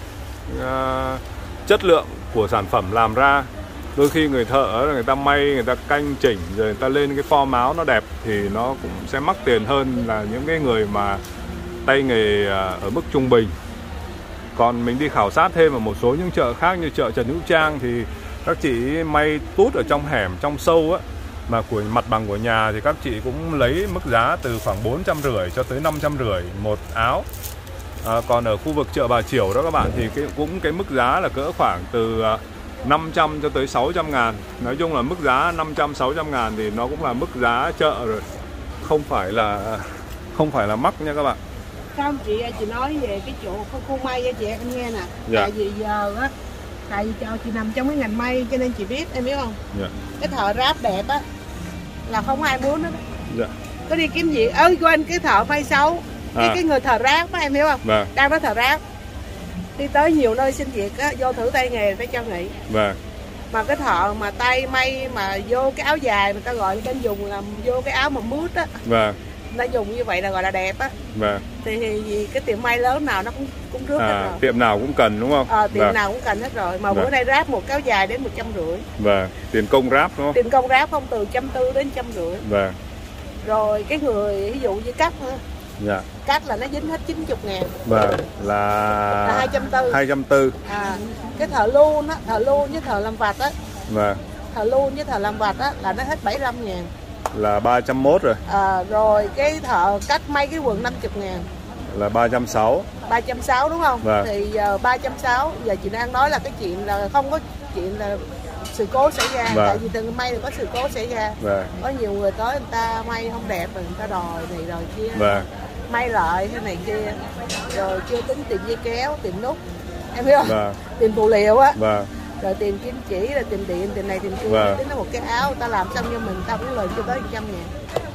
Speaker 1: chất lượng của sản phẩm làm ra. Đôi khi người thợ người ta may, người ta canh chỉnh rồi người ta lên cái form áo nó đẹp thì nó cũng sẽ mắc tiền hơn là những cái người mà tay nghề ở mức trung bình. Còn mình đi khảo sát thêm ở một số những chợ khác như chợ Trần Hữu Trang thì các chị may tút ở trong hẻm, trong sâu á, mà của mặt bằng của nhà thì các chị cũng lấy mức giá từ khoảng 450 cho tới 550 một áo. Còn ở khu vực chợ Bà Chiểu đó các bạn thì cái mức giá là cỡ khoảng từ 500 cho tới 600.000. Nói chung là mức giá 500-600.000 thì nó cũng là mức giá chợ rồi, không phải là mắc nha các bạn.
Speaker 2: Không chị nói về cái chỗ khu may cho chị em nghe nè. Tại vì giờ á, tại vì chị nằm trong cái ngành may cho nên chị biết, em biết không? Cái thợ ráp đẹp á là không ai muốn hết. Có đi kiếm gì quên cái thợ may xấu, cái người thợ ráp á, em hiểu không? Đang nói thợ ráp đi tới nhiều nơi xin việc á, vô thử tay nghề phải cho nghỉ. Mà cái thợ mà tay may mà vô cái áo dài, người ta gọi bên dùng là vô cái áo mà mút á, nó dùng như vậy là gọi là đẹp á. Thì cái tiệm may lớn nào nó cũng rước hết rồi.
Speaker 1: Tiệm nào cũng cần đúng không?
Speaker 2: Tiệm nào cũng cần hết rồi. Mà bữa nay ráp một cái áo dài đến 150.
Speaker 1: Tiền công ráp đúng không?
Speaker 2: Tiền công ráp không, từ 140 đến 150. Rồi cái người ví dụ như cắt nữa. Cắt là nó dính hết 90.000.
Speaker 1: Là
Speaker 2: 240.
Speaker 1: 240.
Speaker 2: Cái thợ luôn á, thợ luôn với thợ làm vặt á. Thợ luôn với thợ làm vặt á là nó hết 75.000.
Speaker 1: Là 301 rồi.
Speaker 2: Rồi cái thợ cắt may cái quần 50.000
Speaker 1: là 360.
Speaker 2: 360 đúng không? Thì giờ 360, giờ chị đang nói là cái chuyện là không có chuyện là sự cố xảy ra. Tại vì từng may là có sự cố xảy ra. Có nhiều người tới người ta may không đẹp rồi người ta đòi này đòi kia. May lại thế này kia. Rồi chưa tính tiền dây kéo, tiền nút. Em biết không? Tiền phụ liệu á. Rồi tiền kim chỉ, rồi tiền điện, tiền này tiền kia. Tính là một cái áo ta làm xong cho mình ta cũng lời chưa tới 100.000.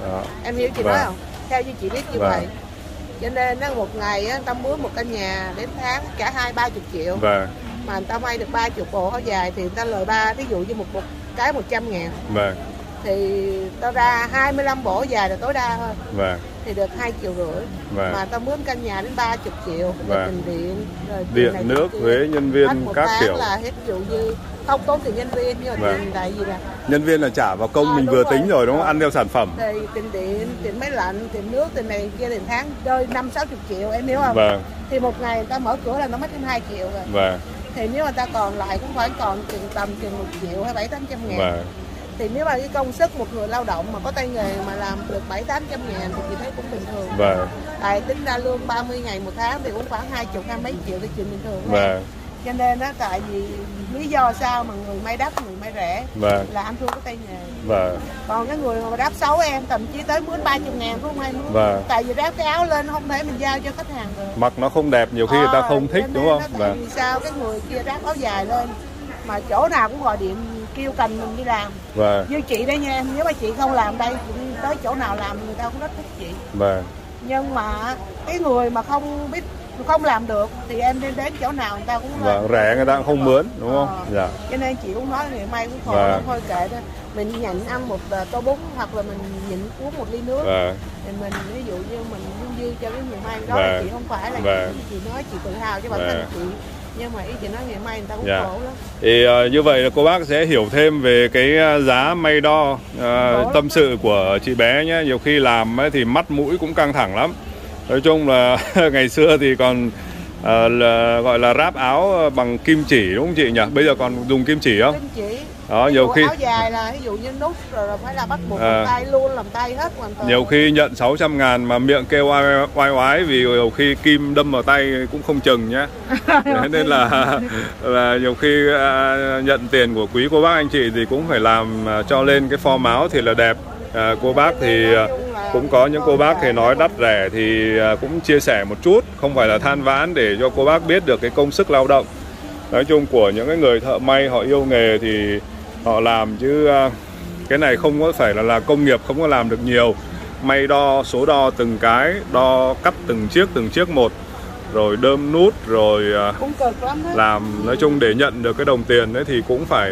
Speaker 1: Đó.
Speaker 2: Em hiểu chị nói không? Theo như chị biết như vậy. Cho nên nó một ngày á, người ta mướn một căn nhà đến tháng cả 20-30 triệu. Mà người ta may được 30 bộ áo dài thì người ta lời ví dụ như một cái 100.000. Thì tao ra 25 bộ dài là tối đa thôi. Thì được 2,5 triệu. Mà tao mướn căn nhà đến 30 triệu. Tiền điện, rồi
Speaker 1: điện nước, thuế, nhân viên các kiểu.
Speaker 2: Là hết dụ như không tốn tiền nhân viên, nhưng mà tiền tại vì là
Speaker 1: nhân viên là trả vào công mình vừa tính rồi đúng không? Ăn theo sản phẩm.
Speaker 2: Thì tiền điện, tiền máy lạnh, tiền nước, tiền này kia, tiền tháng rơi 50-60 triệu, em hiểu không? Thì một ngày người ta mở cửa là nó mất thêm 2 triệu rồi. Thì nếu mà ta còn lại cũng phải còn tầm tiền 1 triệu hay 700-800 ngàn. Thì nếu mà cái công sức một người lao động mà có tay nghề mà làm được 700-800 ngàn thì chị thấy cũng bình thường. Tại tính ra lương 30 ngày một tháng thì cũng khoảng 20 mấy triệu thì chuyện bình thường. Cho nên đó, tại vì lý do sao mà người may đắt, người may rẻ là anh thua cái tay nghề. Còn cái người mà đáp xấu em thậm chí tới mướn 30 ngàn cũng không ai mướn. Tại vì đáp cái áo lên không thể mình giao cho khách hàng được.
Speaker 1: Mặc nó không đẹp, nhiều khi người ta không thích đúng không?
Speaker 2: Tại vì sao cái người kia đáp áo dài lên mà chỗ nào cũng gọi điện kêu cần mình đi làm. Như chị đây nha em, nếu mà chị không làm đây, chị đi tới chỗ nào làm người ta cũng rất thích chị. Nhưng mà cái người mà không làm được thì em đi đến chỗ nào người ta cũng
Speaker 1: rẻ, người ta cũng không mướn đúng không?
Speaker 2: Cho nên chị cũng nói nghề may cũng khổ, thôi kệ đó. Mình nhịn ăn một tô bún hoặc là mình nhịn uống một ly nước. Thì mình ví dụ như mình dư cho cái nghề may đó là chị không phải là chị nói chị tự hào cho bản thân chị. Nhưng mà ý chị nói nghề may người ta cũng khổ lắm.
Speaker 1: Thì như vậy là cô bác sẽ hiểu thêm về cái giá may đo tâm sự của chị bé nhé. Nhiều khi làm ấy thì mắt mũi cũng căng thẳng lắm. Nói chung là ngày xưa thì còn gọi là ráp áo bằng kim chỉ đúng không chị nhỉ? Bây giờ còn dùng kim chỉ không?
Speaker 2: Kim chỉ.
Speaker 1: Đó, nhiều khi
Speaker 2: áo dài là ví dụ như nút rồi là phải là bắt buộc làm tay luôn, làm tay hết hoàn toàn.
Speaker 1: Nhiều khi nhận 600 ngàn mà miệng kêu oai oái vì nhiều khi kim đâm vào tay cũng không chừng nhá. Thế nên là nhiều khi nhận tiền của quý cô bác anh chị thì cũng phải làm cho lên cái form áo thì là đẹp. Cô bác thì cũng có những cô bác thì nói đắt rẻ thì cũng chia sẻ một chút, không phải là than vãn, để cho cô bác biết được cái công sức lao động. Nói chung của những cái người thợ may họ yêu nghề thì họ làm, chứ cái này không có phải là công nghiệp, không có làm được nhiều. May đo, số đo từng cái, đo cắt từng chiếc một, rồi đơm nút, rồi làm. Nói chung để nhận được cái đồng tiền đấy thì cũng phải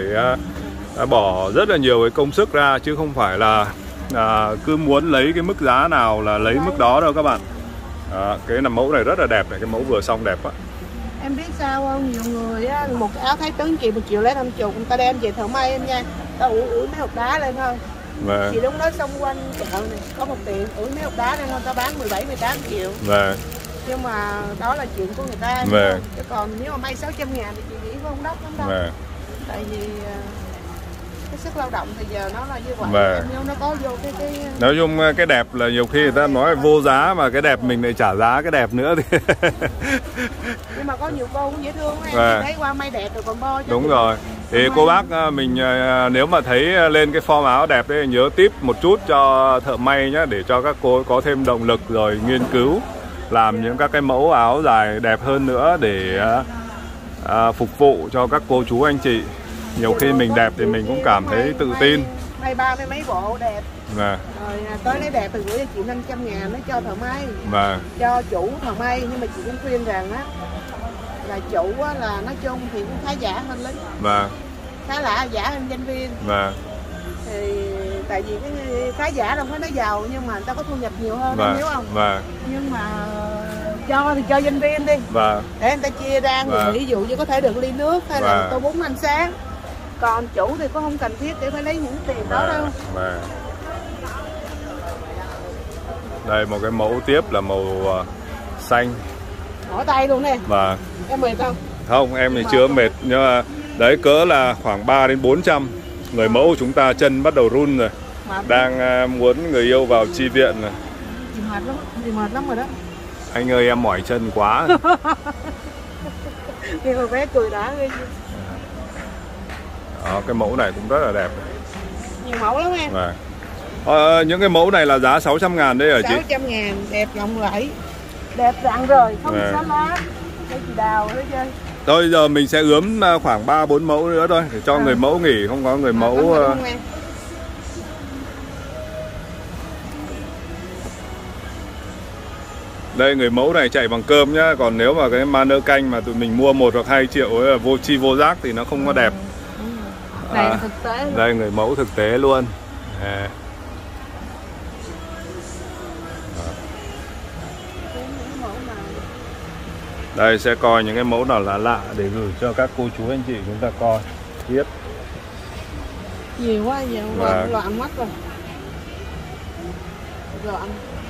Speaker 1: bỏ rất là nhiều cái công sức ra, chứ không phải là cứ muốn lấy cái mức giá nào là lấy mức đó đâu các bạn. Cái mẫu này rất là đẹp này, cái mẫu vừa xong đẹp á.
Speaker 2: Em biết sao không, nhiều người á, một cái áo Thái tướng chị 1 triệu lấy 50, người ta đem về thợ may em nha, ta ủi mấy hộp đá lên thôi. Chị đúng đó, xung quanh chợ này có một tiệm ủi mấy hộp đá lên thôi, ta bán 17-18 triệu. Nhưng mà đó là chuyện của người ta. Chứ còn nếu mà may 600 ngàn thì chị nghĩ không đắt lắm đâu. Tại vì cái sức lao động thì giờ nó là như vậy. Nó có vô cái
Speaker 1: nói chung cái đẹp là nhiều khi người ta nói vô giá, mà cái đẹp mình lại trả giá cái đẹp nữa thì
Speaker 2: nhưng mà có nhiều cô cũng dễ thương em, thấy qua may đẹp rồi còn bo cho.
Speaker 1: Đúng rồi. Thì cô bác mình nếu mà thấy lên cái form áo đẹp đấy, nhớ tip một chút cho thợ may nhé, để cho các cô có thêm động lực rồi nghiên cứu làm những các cái mẫu áo dài đẹp hơn nữa để phục vụ cho các cô chú anh chị. Nhiều khi mình đẹp thì mình cũng cảm thấy tự tin.
Speaker 2: May 30 mấy bộ đẹp. Rồi tới lấy đẹp thì gửi cho chị 500 ngàn nó cho thợ may. Cho chủ thợ may, nhưng mà chị cũng khuyên rằng á là chủ á, là nói chung thì cũng khá giả hơn lính. Khá là giả hơn doanh viên. Thì tại vì cái khá giả đâu phải nói giàu, nhưng mà người ta có thu nhập nhiều hơn, em hiểu không? Nhưng mà cho thì cho doanh viên đi. Để người ta chia ra, người ví dụ như có thể được ly nước hay là tô bún ăn sáng. Còn chủ thì có không cần thiết để phải lấy những tiền đó đâu.
Speaker 1: Đây một cái mẫu tiếp là màu xanh.
Speaker 2: Mỏi tay luôn nè. Em mệt không?
Speaker 1: Không, em thì chưa mệt, nhưng mà đấy cỡ là khoảng 300-400. Người mẫu của chúng ta chân bắt đầu run rồi. Đang muốn người yêu vào chi viện rồi.
Speaker 2: Mệt lắm rồi đó.
Speaker 1: Anh ơi em mỏi chân quá.
Speaker 2: Nhưng mà bé cười đã.
Speaker 1: Cái mẫu này cũng rất là đẹp.
Speaker 2: Nhiều mẫu lắm em.
Speaker 1: Những cái mẫu này là giá 600 ngàn đấy hả chị?
Speaker 2: 600 ngàn, đẹp lộng lẫy. Đẹp rạng rồi, không xám lá. Cái chị đào nữa chơi.
Speaker 1: Thôi giờ mình sẽ ướm khoảng 3-4 mẫu nữa thôi, để cho người mẫu nghỉ, không có người mẫu. Đây người mẫu này chạy bằng cơm nhá. Còn nếu mà cái manơ canh mà tụi mình mua 1 hoặc 2 triệu ấy là vô chi vô giác thì nó không có đẹp.
Speaker 2: Này là thực tế luôn.
Speaker 1: Đây người mẫu thực tế luôn. Đây sẽ coi những cái mẫu nào là lạ để gửi cho các cô chú anh chị chúng ta coi tiếp.
Speaker 2: Nhiều quá, nhiều loạn mất rồi. Loạn.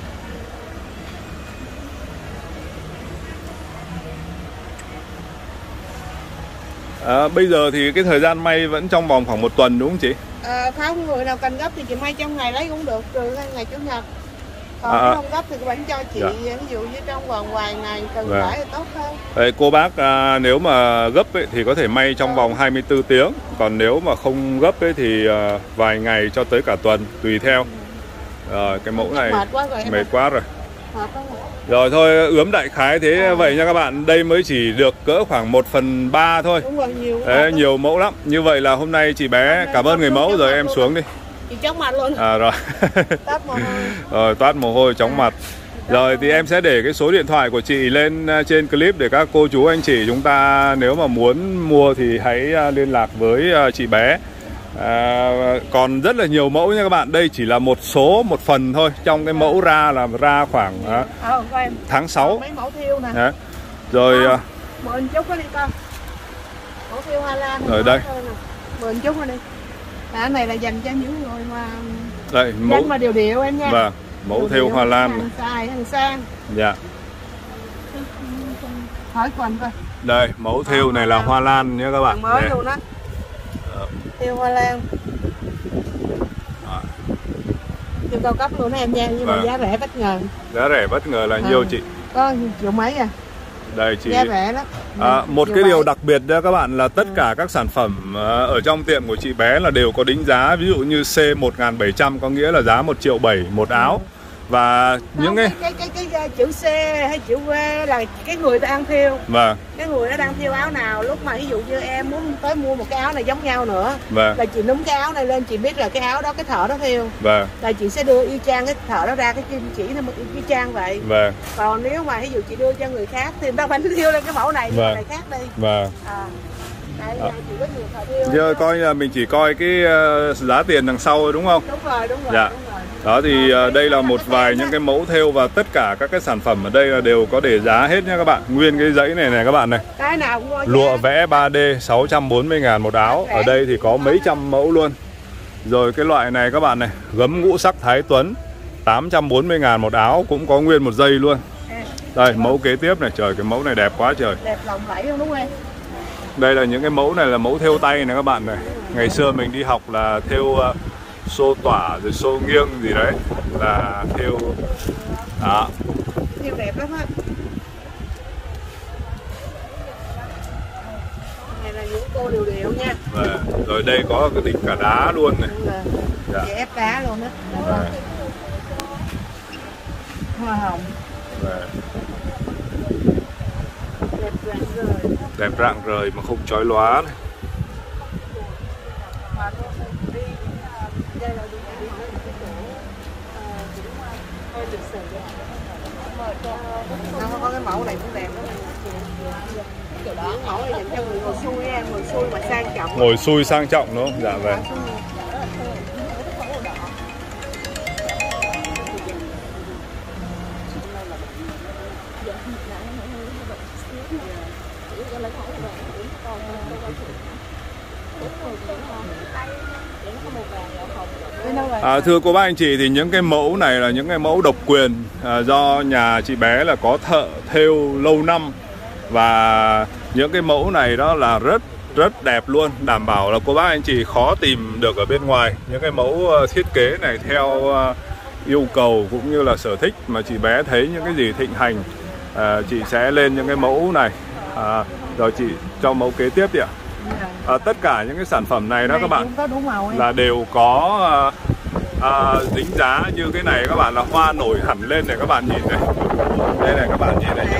Speaker 1: Bây giờ thì cái thời gian may vẫn trong vòng khoảng 1 tuần đúng không chị?
Speaker 2: Không, người nào cần gấp thì chị may trong ngày lấy cũng được, trừ ngày Chủ nhật. Còn không gấp thì vẫn cho chị, ví dụ như trong vòng vài ngày cần phải thì tốt hơn. Đây,
Speaker 1: cô bác nếu mà gấp ấy, thì có thể may trong vòng 24 tiếng. Còn nếu mà không gấp ấy, thì vài ngày cho tới cả tuần, tùy theo. Cái mẫu này mệt quá rồi. Rồi thôi, ướm đại khái thế vậy nha các bạn. Đây mới chỉ được cỡ khoảng 1/3 thôi.
Speaker 2: Đúng rồi,
Speaker 1: nhiều mẫu lắm. Như vậy là hôm nay chị bé cảm ơn người mẫu rồi, em xuống đi.
Speaker 2: Chị chóng mặt luôn.
Speaker 1: Rồi.
Speaker 2: Toát mồ hôi.
Speaker 1: Rồi toát mồ hôi, chóng mặt. Rồi thì em sẽ để cái số điện thoại của chị lên trên clip để các cô chú anh chị chúng ta nếu mà muốn mua thì hãy liên lạc với chị bé. Còn rất là nhiều mẫu nha các bạn. Đây chỉ là một phần thôi. Trong cái mẫu ra khoảng tháng 6.
Speaker 2: Mấy mẫu thiêu nè.
Speaker 1: Rồi
Speaker 2: mượn chút có đi con. Mẫu thiêu Hoa Lan.
Speaker 1: Rồi đây.
Speaker 2: Mượn chút có đi. Cái này là dành cho những người mà
Speaker 1: đây mẫu
Speaker 2: mà điều em nha.
Speaker 1: Vâng, mẫu thiêu Hoa Lan.
Speaker 2: Hàng xài, hàng sang.
Speaker 1: Dạ.
Speaker 2: Hỏi còn coi.
Speaker 1: Đây, mẫu thiêu này là Hoa Lan nhé các bạn.
Speaker 2: Mới luôn đó. Thiêu Hoa Lan. Thiêu cao cấp luôn đó em nha, nhưng mà giá rẻ bất ngờ.
Speaker 1: Giá rẻ bất ngờ là nhiêu chị?
Speaker 2: Có triệu mấy à.
Speaker 1: Đây chị.
Speaker 2: Giá rẻ đó.
Speaker 1: Một cái điều đặc biệt đó các bạn là tất cả các sản phẩm ở trong tiệm của chị bé là đều có đính giá. Ví dụ như C1700 có nghĩa là giá 1,7 triệu một áo. Và những
Speaker 2: cái chữ C hay chữ V là cái người ta đang thiêu.
Speaker 1: Vâng.
Speaker 2: Cái người nó đang thiêu áo nào, lúc mà ví dụ như em muốn tới mua một cái áo này giống nhau nữa,
Speaker 1: vâng,
Speaker 2: là chị núm cái áo này lên, chị biết là cái áo đó cái thợ đó thiêu.
Speaker 1: Vâng.
Speaker 2: Là chị sẽ đưa y chang cái thợ đó ra cái chỉ nó y chang vậy.
Speaker 1: Vâng.
Speaker 2: Còn nếu mà ví dụ chị đưa cho người khác thì người ta phải thiêu lên cái mẫu này,
Speaker 1: vâng,
Speaker 2: mẫu này khác đi.
Speaker 1: Vâng.
Speaker 2: Đây là chỉ có nhiều thợ thiêu.
Speaker 1: Giờ coi là mình chỉ coi cái giá tiền đằng sau đúng không?
Speaker 2: Đúng rồi, đúng rồi.
Speaker 1: Dạ.
Speaker 2: Đúng rồi.
Speaker 1: Đó thì đây là một vài những cái mẫu thêu và tất cả các cái sản phẩm ở đây là đều có để giá hết nha các bạn. Nguyên cái dãy này các bạn này.
Speaker 2: Cái nào cũng có
Speaker 1: lụa vẽ 3D 640.000 một áo. Ở đây thì có mấy trăm mẫu luôn. Rồi cái loại này các bạn này, gấm ngũ sắc Thái Tuấn 840.000 một áo, cũng có nguyên một dây luôn. Đây mẫu kế tiếp này, trời cái mẫu này đẹp quá trời.
Speaker 2: Đẹp lòng lẫy không đúng không?
Speaker 1: Đây là những cái mẫu này là mẫu thêu tay này các bạn này. Ngày xưa mình đi học là thêu xô tỏa rồi xô nghiêng gì đấy là thêu đó.
Speaker 2: Thêu đẹp lắm á. Này là những cô đều đều nha.
Speaker 1: Rồi đây có cái đỉnh cả đá luôn này.
Speaker 2: Dạ. Ép đá luôn á. Hoa hồng.
Speaker 1: Đẹp rạng rời mà không chói lóa này.
Speaker 2: Có cái mẫu này cũng đẹp lắm. Đó, mẫu này dành cho người ngồi xuôi em, ngồi xuôi mà sang trọng.
Speaker 1: Ngồi xuôi sang trọng đúng không? Dạ vâng. Thưa cô bác anh chị thì những cái mẫu này là những cái mẫu độc quyền do nhà chị bé là có thợ thêu lâu năm, và những cái mẫu này đó là rất đẹp luôn, đảm bảo là cô bác anh chị khó tìm được ở bên ngoài. Những cái mẫu thiết kế này theo yêu cầu cũng như là sở thích mà chị bé thấy những cái gì thịnh hành, chị sẽ lên những cái mẫu này. Rồi chị cho mẫu kế tiếp đi ạ. Tất cả những cái sản phẩm này đó các bạn là đều có tính giá như cái này các bạn, là hoa nổi hẳn lên này các bạn nhìn này. Đây này các bạn nhìn này.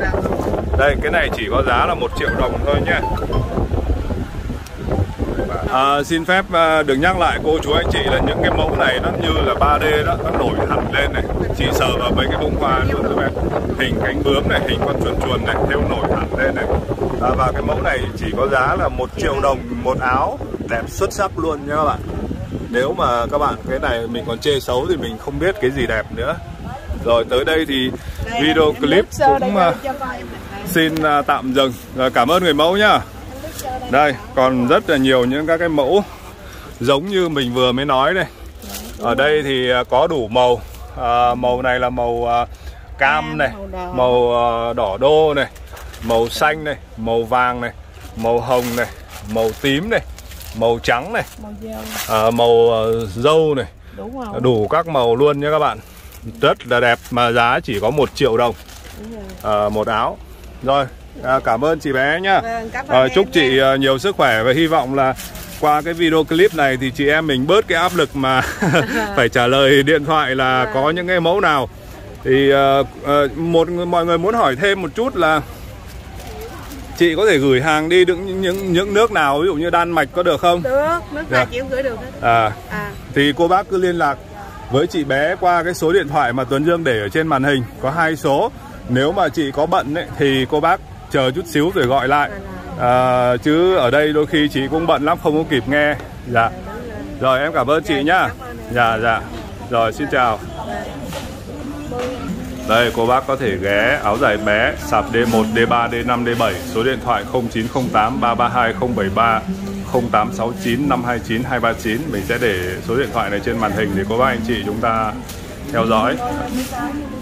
Speaker 1: Đây cái này chỉ có giá là 1 triệu đồng thôi nhé. Xin phép được nhắc lại cô chú anh chị là những cái mẫu này nó như là 3D đó, nó nổi hẳn lên này. Chị sờ vào mấy cái bông hoa luôn các em. Hình cánh bướm này, hình con chuồn chuồn này, theo nổi hẳn lên này. Và cái mẫu này chỉ có giá là 1 triệu đồng một áo, đẹp xuất sắc luôn nha các bạn. Nếu mà các bạn cái này mình còn chê xấu thì mình không biết cái gì đẹp nữa. Rồi tới đây thì video clip cũng xin tạm dừng. Rồi cảm ơn người mẫu nhá. Đây còn rất là nhiều những các cái mẫu giống như mình vừa mới nói đây. Ở đây thì có đủ màu. Màu này là màu cam này, màu đỏ đô này, màu xanh này, màu vàng này, màu hồng này, màu tím này, màu trắng này, màu dâu này, đủ các màu luôn nha các bạn. Rất là đẹp mà giá chỉ có 1 triệu đồng một áo. Rồi cảm ơn chị bé nhá. Chúc chị nhiều sức khỏe và hy vọng là qua cái video clip này thì chị em mình bớt cái áp lực mà phải trả lời điện thoại là có những cái mẫu nào. Thì mọi người muốn hỏi thêm một chút là chị có thể gửi hàng đi những nước nào, ví dụ như Đan Mạch có được không?
Speaker 2: Được, nước nào chị cũng gửi được hết.
Speaker 1: Thì cô bác cứ liên lạc với chị bé qua cái số điện thoại mà Tuấn Dương để ở trên màn hình, có 2 số. Nếu mà chị có bận ấy, thì cô bác chờ chút xíu rồi gọi lại. Chứ ở đây đôi khi chị cũng bận lắm, không có kịp nghe. Dạ. Rồi em cảm ơn chị nhá. Dạ. Rồi xin chào. Đây cô bác có thể ghé áo dài bé sạp D1, D3, D5, D7. Số điện thoại 0908 332 073 0869 529 239. Mình sẽ để số điện thoại này trên màn hình để cô bác anh chị chúng ta theo dõi.